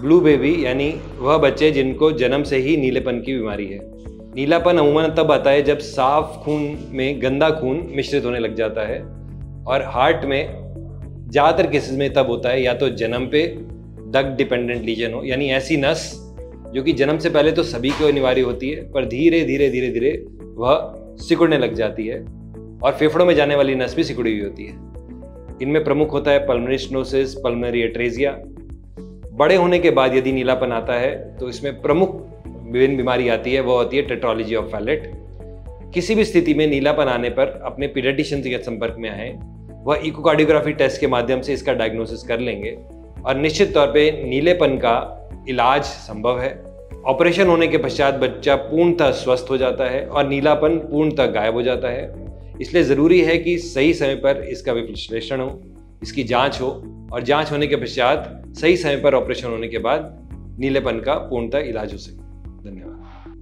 Blue baby यानी वह बच्चे जिनको जन्म से ही नीलेपन की बीमारी है। नीलापन अमूमन तब आता है जब साफ खून में गंदा खून मिश्रित होने लग जाता है, और हार्ट में ज़्यादातर केसेस में तब होता है या तो जन्म पे डक्ट डिपेंडेंट लीजन हो, यानी ऐसी नस जो कि जन्म से पहले तो सभी को अनिवार्य होती है पर धीरे धीरे धीरे धीरे वह सिकुड़ने लग जाती है, और फेफड़ों में जाने वाली नस भी सिकुड़ी हुई होती है। इनमें प्रमुख होता है पल्मोनरी स्टेनोसिस, पल्मोनरी एट्रेजिया। बड़े होने के बाद यदि नीलापन आता है तो इसमें प्रमुख विभिन्न बीमारी आती है, वो होती है टेट्रोलॉजी ऑफ फैलेट। किसी भी स्थिति में नीलापन आने पर अपने पीडियाट्रिशियन के संपर्क में आए, वह इकोकार्डियोग्राफी टेस्ट के माध्यम से इसका डायग्नोसिस कर लेंगे और निश्चित तौर पे नीलेपन का इलाज संभव है। ऑपरेशन होने के पश्चात बच्चा पूर्णतः स्वस्थ हो जाता है और नीलापन पूर्णतः गायब हो जाता है। इसलिए ज़रूरी है कि सही समय पर इसका विश्लेषण हो, इसकी जांच हो, और जांच होने के पश्चात सही समय पर ऑपरेशन होने के बाद नीलेपन का पूर्णतः इलाज हो सके। धन्यवाद।